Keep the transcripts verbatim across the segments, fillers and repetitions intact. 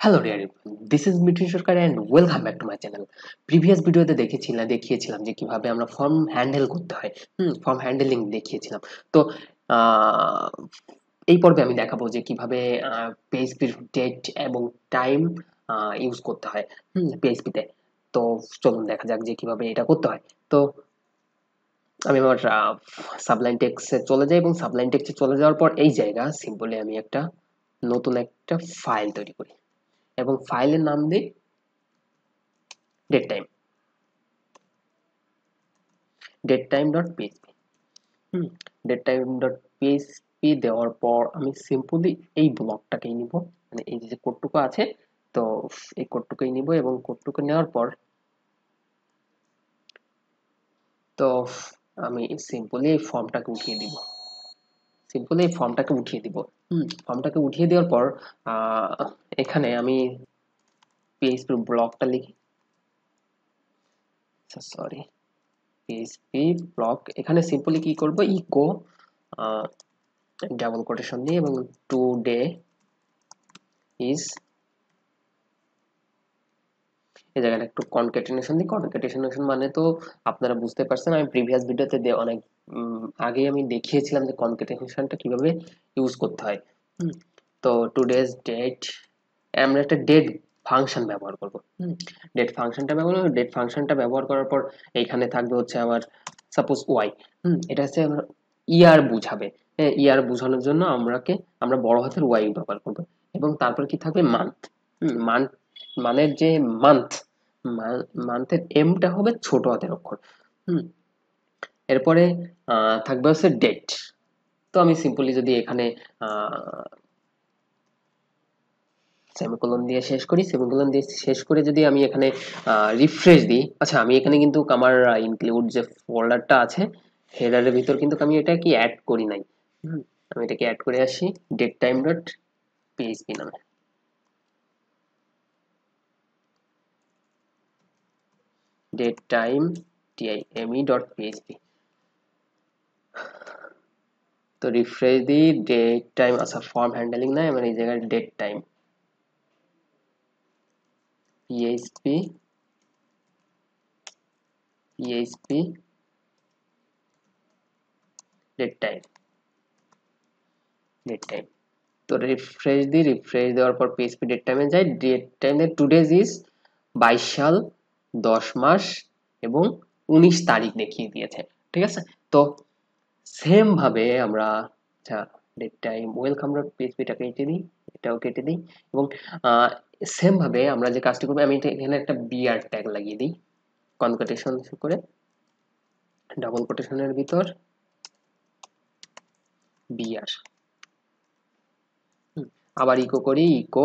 Hello dear everyone, this is Mithun Sarkar and welcome back to my channel. Previous ভিডিওতে দেখেছিলাম দেখিয়েছিলাম যে কিভাবে আমরা ফর্ম হ্যান্ডেল করতে হয়। হুম ফর্ম হ্যান্ডেলিং দেখিয়েছিলাম। তো আহ, এই পর্বে আমি দেখাবো যে কিভাবে পিএইচপির ডেট এবং টাইম ইউজ করতে হয় হুম পিএইচপিতে। তো চলুন দেখা যাক যে কিভাবে এটা করতে হয়। তো আমি আমার সাবলাইন টেক্সটে চলে যাই এবং সাবলাইন টেক্সটে চলে যাওয়ার পর এই জায়গা সিম্পলি আমি একটা নতুন একটা ফাইল তৈরি করি এবং ফাইলের নাম দিই date time date time dot PHP. হুম ডেট টাইম ডট পিএইচপি দেওয়ার পর আমি সিম্পলি এই ব্লকটাকেই নিব, মানে এই যে কোডটুকু আছে। তো এই কোডটুকুই নিব এবং কোডটুকু নেওয়ার পর তো আমি সিম্পলি এই ফর্মটাকে উঠিয়ে দিব সিম্পলি এই ফর্মটাকে উঠিয়ে দিব হুম ফর্মটাকে উঠিয়ে দেওয়ার পর আহ, এখানে আমি পিএইচপি ব্লকটা লিখি, সরি পিএইচপি ব্লক। এখানে সিম্পলি কি করব, ইকো ডাবল কোটেশন দিয়ে এবং টুডে ইজ, এই জায়গাটা একটু কনকেটেনেশন দিই। কনকেটেনেশন মানে তো আপনারা বুঝতে পারছেন, আমি প্রিভিয়াস ভিডিওতে অনেক আগে আমি দেখিয়েছিলাম যে কনকেটেনেশনটা কিভাবে ইউজ করতে হয়। হুম তো টুডেজ ডেট, আমরা একটা ডেট ফাংশন ব্যবহার করব। হুম ডেট ফাংশনটা ব্যবহার করব ডেট ফাংশনটা ব্যবহার করার পর এইখানে থাকবে হচ্ছে আমার সাপোজ ওয়াই। হুম এটা হচ্ছে আমার ইয়ার বুঝাবে। হ্যাঁ, ইয়ার বোঝানোর জন্য আমরাকে আমরা বড় হাতের ওয়াই ব্যবহার করব এবং তারপর কি থাকবে মান্থ। হুম মান্থ মানে যে মান্থ মান্থের এমটা হবে ছোট হাতের অক্ষর। হুম এরপরে আহ, থাকবে হচ্ছে ডেট। তো আমি সিম্পলি যদি এখানে সেমিকোলন দিয়ে শেষ করি, সেমিকোলন দিয়ে শেষ করে যদি আমি এখানে রিফ্রেশ দিই, আচ্ছা আমি এখানে কিন্তু আমার ইনক্লুড যে ফোল্ডারটা আছে হেডারের ভিতর কিন্তু আমি এটা কি অ্যাড করি নাই। হুম আমি এটাকে অ্যাড করে আসি ডেট টাইম ডট পিএইচপি নামে। Date time T I M E dot PHP. তো রিফ্রেশ দিই, ডেট টাইম, আচ্ছা ফর্ম হ্যান্ডলিং না, মানে এই জায়গায় date time PHP PHP date time date time. তো রিফ্রেশ দিই, রিফ্রেশ দেওয়ার পর পিএইচপি ডেট টাইমে যাই। ডেট টাইমে টুডেজ ইজ বাইশ সাল দশ মাস এবং উনিশ তারিখ দেখিয়ে দিয়েছে। ঠিক আছে। তো সেম ভাবে আমরা, আচ্ছা ডেট টাইম ওয়েলকাম ডট পিএইচপিটা কেটে দিই, এটাও কেটে দিই এবং সেম ভাবে আমরা যে কাজটি করবো, আমি এখানে একটা বিআর ট্যাগ লাগিয়ে দিই কনকাটেশন করে ডাবল কোটেশনের ভিতর বিআর। আবার ইকো করি, ইকো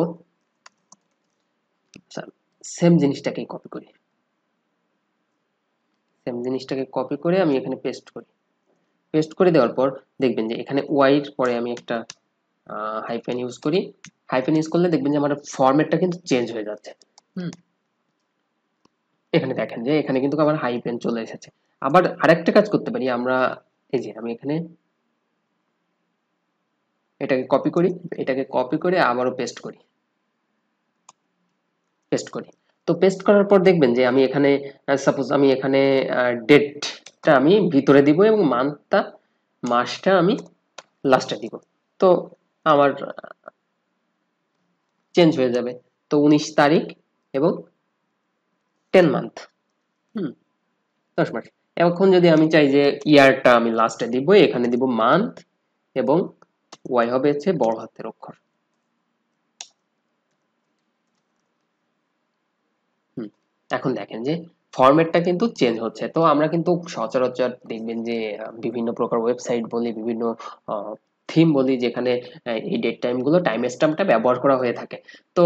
সেম জিনিসটাকে কপি করি সেম জিনিসটাকে কপি করে আমি এখানে পেস্ট করি। পেস্ট করে দেওয়ার পর দেখবেন যে এখানে ওয়াই এর পরে আমি একটা হাইফেন ইউজ করি। হাইফেন ইউজ করলে দেখবেন যে আমার ফরম্যাটটা কিন্তু চেঞ্জ হয়ে যাচ্ছে। হুম এখানে দেখেন যে এখানে কিন্তু আমার হাইফেন চলে এসেছে। আবার আরেকটা কাজ করতে পারি আমরা, এই যে আমি এখানে এটাকে কপি করি, এটাকে কপি করে আবারও পেস্ট করি পেস্ট করি তো পেস্ট করার পর দেখবেন যে আমি এখানে সাপোজ আমি এখানে ডেটটা আমি ভিতরে দিব এবং মান্থটা মাসটা আমি লাস্টে দিব। তো আমার চেঞ্জ হয়ে যাবে। তো উনিশ তারিখ এবং টেন মান্থ। হুম দশ মাস। এখন যদি আমি চাই যে ইয়ারটা আমি লাস্টে দিব, এখানে দিব মান্থ এবং ওয়াই হবে হচ্ছে বড় হাতের অক্ষর। হুম এখন দেখেন যে ফরম্যাটটা কিন্তু চেঞ্জ হচ্ছে। তো আমরা কিন্তু সচরাচর দেখবেন যে আহ, বিভিন্ন প্রকার ওয়েবসাইট বলি, বিভিন্ন থিম বলি, যেখানে আহ, এই ডেট টাইম গুলো টাইম স্ট্যাম্পটা ব্যবহার করা হয়ে থাকে। তো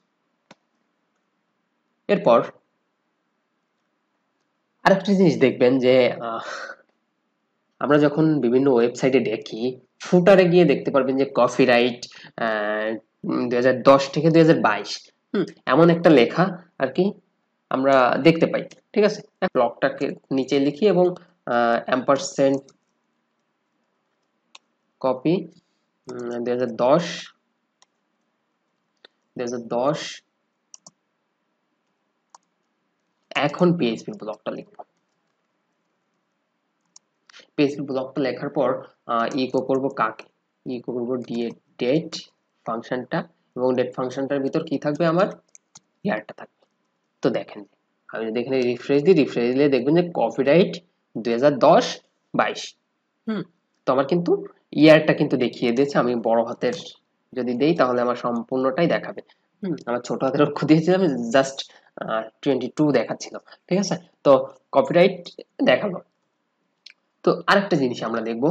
এরপর আরেকটা জিনিস দেখবেন যে আহ, আমরা যখন বিভিন্ন ওয়েবসাইটে দেখি, ফুটারে গিয়ে দেখতে পারবেন যে কপিরাইট দুই হাজার দশ থেকে দুই হাজার বাইশ হুম এমন একটা লেখা আর কি আমরা দেখতে পাই। ঠিক আছে, ব্লকটাকে নিচে লিখি এবং অ্যাম্পারসেন্ট কপি দুই হাজার দশ দুই হাজার দশ। এখন পিএইচপি ব্লকটা লিখবো। পিএইচপি ব্লকটা লেখার পর ইকো করব কাকে, ইকো করব ডেট ফাংশনটা, এবং ডেট ফাংশনটার ভিতর কি থাকবে, আমার ইয়ারটা থাকবে। তো দেখেন আমি যদি এখানে রিফ্রেশ দিই, রিফ্রেশ দিলে দেখবেন যে কপিরাইট দুই হাজার দশ বাইশ। হুম তো আমার কিন্তু ইয়ারটা কিন্তু দেখিয়ে দিয়েছে। আমি বড় হাতের যদি দেই তাহলে আমার সম্পূর্ণটাই দেখাবে। হুম আমার ছোট হাতের অক্ষর দিয়েছিলাম, জাস্ট টোয়েন্টি টু দেখাচ্ছিল। ঠিক আছে, তো কপিরাইট দেখালো। তো আরেকটা জিনিস আমরা দেখব,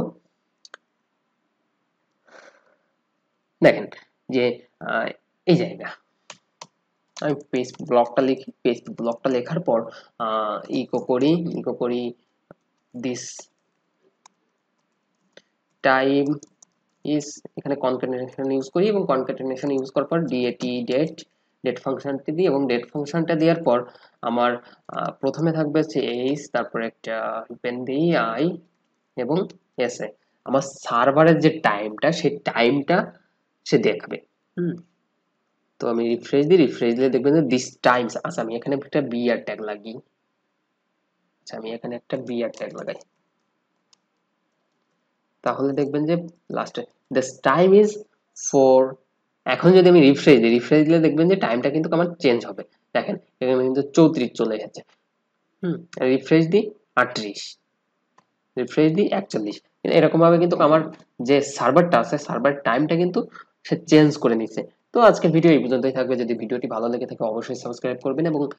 দেখেন যে এই জায়গা আমি পেজ ব্লকটা লিখি, পেজ ব্লকটা লেখার পর ইকো করি, ইকো করি দিস টাইম ইজ, এখানে কনক্যাটেনেশন ইউজ করি, এবং কনক্যাটেনেশন ইউজ করার পর ডিএটি ডেট ডেট ফাংশনটি দিই, এবং ডেট ফাংশনটা দেওয়ার পর আমার প্রথমে থাকবে হচ্ছে এইচ, তারপরে একটা পেন দিই আই এবং এস এ, আমার সার্ভারের যে টাইমটা সেই টাইমটা সে দেখাবে। হুম তো আমি রিফ্রেশ দিই, রিফ্রেশ দিলে দেখবেন যে দিস টাইমস। আচ্ছা আমি এখানে একটা বিআর ট্যাগ লাগিয়ে, আচ্ছা আমি এখানে একটা বিআর ট্যাগ লাগাই, তাহলে দেখবেন যে লাস্টে দিস টাইম ইজ ফোর। এখন যদি আমি রিফ্রেশ দিই, রিফ্রেশ দিলে দেখবেন যে টাইমটা কিন্তু আমার চেঞ্জ হবে। দেখেন এখানে কিন্তু চৌত্রিশ চলে এসেছে। হুম রিফ্রেশ দিই আটত্রিশ, রিফ্রেশ দিই একচল্লিশ। এরকম ভাবে কিন্তু আমার যে সার্ভারটা আছে সার্ভার টাইমটা কিন্তু সে চেঞ্জ করে নিচ্ছে। তো আজকের ভিডিও এই পর্যন্তই থাকবে। যদি ভিডিওটি ভালো লেগে থাকে অবশ্যই সাবস্ক্রাইব করবেন এবং